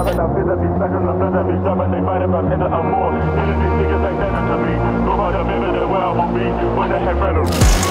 having a feel that be special, the blood that be shoving, they fight about in the more. Niggas, these niggas ain't nothing to me. Nobody living the world will be when they have better.